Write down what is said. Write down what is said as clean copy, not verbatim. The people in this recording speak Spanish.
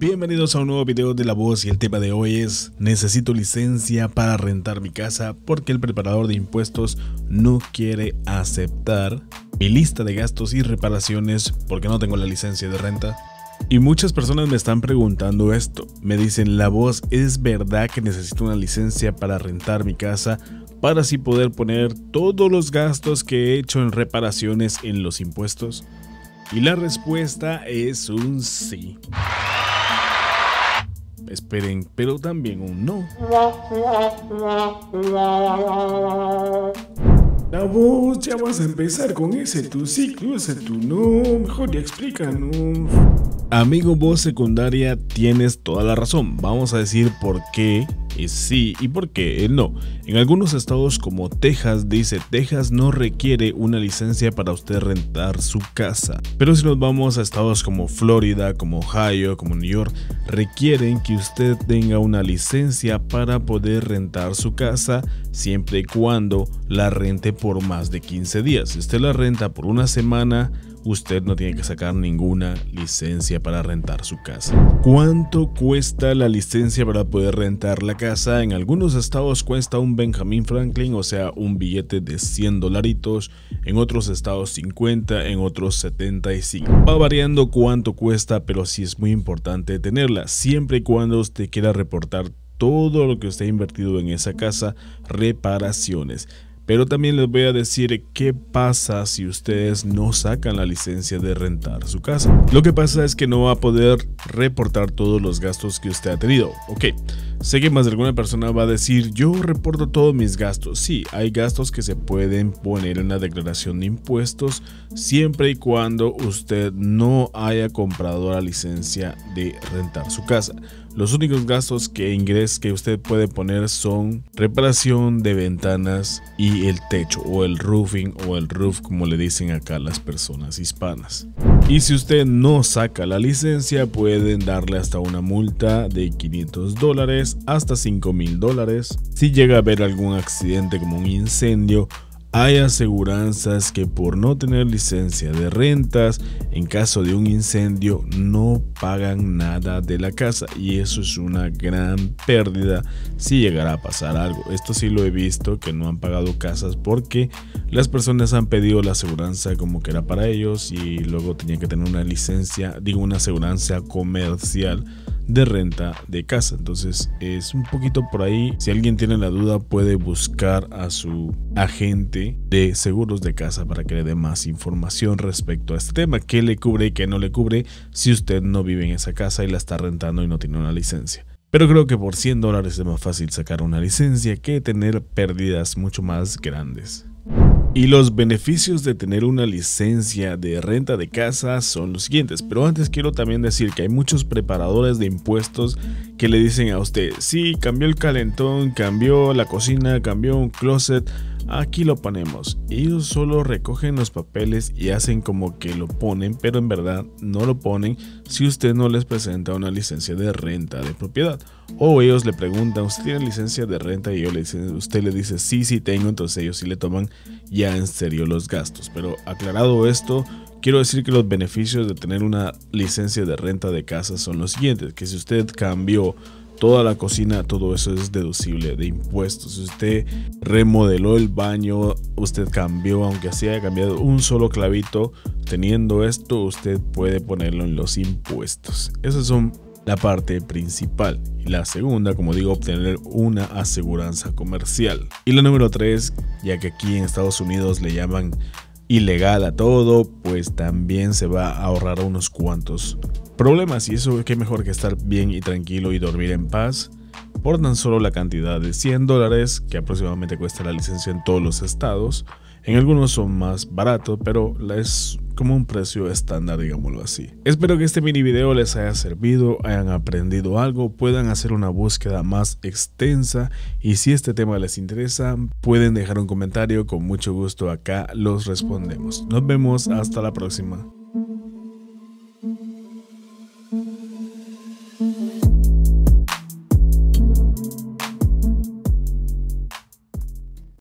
Bienvenidos a un nuevo video de La Voz y el tema de hoy es: necesito licencia para rentar mi casa porque el preparador de impuestos no quiere aceptar mi lista de gastos y reparaciones porque no tengo la licencia de renta. Y muchas personas me están preguntando esto, me dicen: La Voz, ¿es verdad que necesito una licencia para rentar mi casa para así poder poner todos los gastos que he hecho en reparaciones en los impuestos? Y la respuesta es un sí. Esperen, pero también un no. La Voz, ya vas a empezar con ese tu ciclo, ese tu no, mejor ya explícanos. Amigo Voz Secundaria, tienes toda la razón. Vamos a decir por qué es sí y por qué el no. En algunos estados como Texas, dice: Texas no requiere una licencia para usted rentar su casa. Pero si nos vamos a estados como Florida, como Ohio, como New York, requieren que usted tenga una licencia para poder rentar su casa siempre y cuando la rente por más de 15 días. Si usted la renta por una semana, usted no tiene que sacar ninguna licencia para rentar su casa. ¿Cuánto cuesta la licencia para poder rentar la casa? En algunos estados cuesta un Benjamin Franklin, o sea, un billete de $100. En otros estados 50, en otros 75. Va variando cuánto cuesta, pero sí es muy importante tenerla, siempre y cuando usted quiera reportar todo lo que usted ha invertido en esa casa, reparaciones. Pero también les voy a decir qué pasa si ustedes no sacan la licencia de rentar su casa. Lo que pasa es que no va a poder reportar todos los gastos que usted ha tenido. Ok, sé que más de alguna persona va a decir: yo reporto todos mis gastos. Sí, hay gastos que se pueden poner en la declaración de impuestos siempre y cuando usted no haya comprado la licencia de rentar su casa. Los únicos gastos que usted puede poner son reparación de ventanas y el techo, o el roofing, o el roof, como le dicen acá las personas hispanas. Y si usted no saca la licencia, pueden darle hasta una multa de $500 hasta $5,000. Si llega a haber algún accidente como un incendio, hay aseguranzas que por no tener licencia de rentas, en caso de un incendio no pagan nada de la casa, y eso es una gran pérdida si llegara a pasar algo. Esto sí lo he visto, que no han pagado casas porque las personas han pedido la aseguranza como que era para ellos y luego tenían que tener una licencia, una aseguranza comercial de renta de casa. Entonces es un poquito por ahí. Si alguien tiene la duda, puede buscar a su agente de seguros de casa para que le dé más información respecto a este tema, qué le cubre y qué no le cubre si usted no vive en esa casa y la está rentando y no tiene una licencia. Pero creo que por $100 es más fácil sacar una licencia que tener pérdidas mucho más grandes. Y los beneficios de tener una licencia de renta de casa son los siguientes. Pero antes quiero también decir que hay muchos preparadores de impuestos que le dicen a usted: sí, cambió el calentón, cambió la cocina, cambió un closet, aquí lo ponemos. Ellos solo recogen los papeles y hacen como que lo ponen, pero en verdad no lo ponen si usted no les presenta una licencia de renta de propiedad. O ellos le preguntan: ¿usted tiene licencia de renta? Y usted le dice: sí, sí tengo. Entonces ellos sí le toman ya en serio los gastos. Pero aclarado esto, quiero decir que los beneficios de tener una licencia de renta de casa son los siguientes: que si usted cambió toda la cocina, todo eso es deducible de impuestos. Si usted remodeló el baño, usted cambió, aunque así haya cambiado un solo clavito, teniendo esto, usted puede ponerlo en los impuestos. Esas son la parte principal. Y la segunda, como digo, obtener una aseguranza comercial. Y la número 3, ya que aquí en Estados Unidos le llaman ilegal a todo, pues también se va a ahorrar unos cuantos problemas. Y eso, qué mejor que estar bien y tranquilo y dormir en paz por tan solo la cantidad de $100 que aproximadamente cuesta la licencia en todos los estados. En algunos son más baratos, pero es como un precio estándar, digámoslo así. Espero que este mini video les haya servido, hayan aprendido algo, puedan hacer una búsqueda más extensa, y si este tema les interesa, pueden dejar un comentario. Con mucho gusto acá los respondemos. Nos vemos hasta la próxima.